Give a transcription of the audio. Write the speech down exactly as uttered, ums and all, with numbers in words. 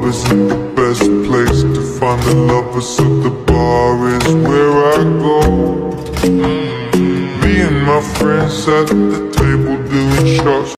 isn't the best place to find the lovers, so the bar is where I go. Me and my friends at the